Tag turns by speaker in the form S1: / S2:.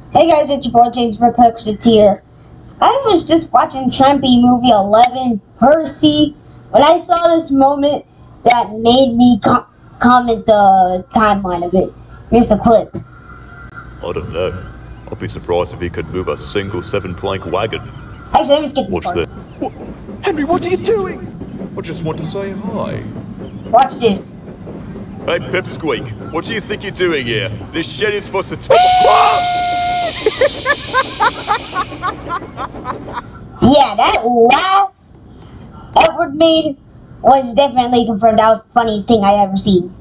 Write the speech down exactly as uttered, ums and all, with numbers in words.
S1: Hey guys, it's your boy James Reproductions here. I was just watching Trampy movie eleven, Percy, when I saw this moment that made me co comment the timeline of it. Here's the clip.
S2: I don't know. I'd be surprised if he could move a single seven-plank wagon.
S1: Actually, let me skip this
S2: Watch
S1: part.
S2: this.
S3: What? Henry, what are you doing?
S2: I just want to say hi.
S1: Watch this.
S2: Hey, Pipsqueak, what do you think you're doing here? This shed is for Sat-
S1: Yeah, that laugh Edward made was definitely confirmed. That was the funniest thing I ever seen.